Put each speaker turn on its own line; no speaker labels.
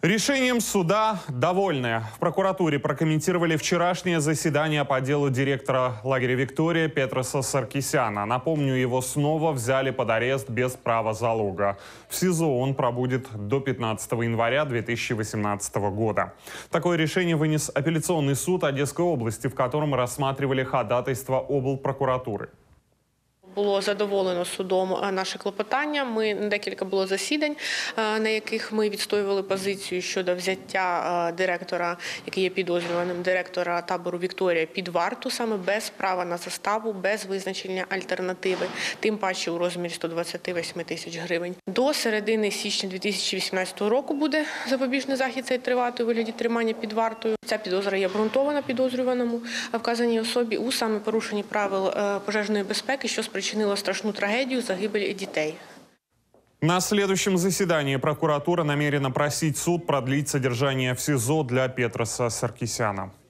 Решением суда довольны. В прокуратуре прокомментировали вчерашнее заседание по делу директора лагеря «Виктория» Петроса Саркисяна. Напомню, его снова взяли под арест без права залога. В СИЗО он пробудет до 15 января 2018 года. Такое решение вынес апелляционный суд Одесской области, в котором рассматривали ходатайство облпрокуратуры.
Було задоволено судом наше клопотання. Декілька було засідань, на яких ми відстоювали позицію щодо взяття директора, який є підозрюваним, директора табору «Вікторія» під варту, саме без права на заставу, без визначення альтернативи, тим паче у розмірі 128 тисяч гривень. До середини січня 2018 року буде запобіжний захід цей тривати у вигляді тримання під вартою. Ця підозра є обґрунтована підозрюваному вказаній особі у саме порушенні правил пожежної безпеки, що спричинило страшну трагедию, загибель детей.
На следующем заседании прокуратура намерена просить суд продлить содержание в СИЗО для Петроса Саркисяна.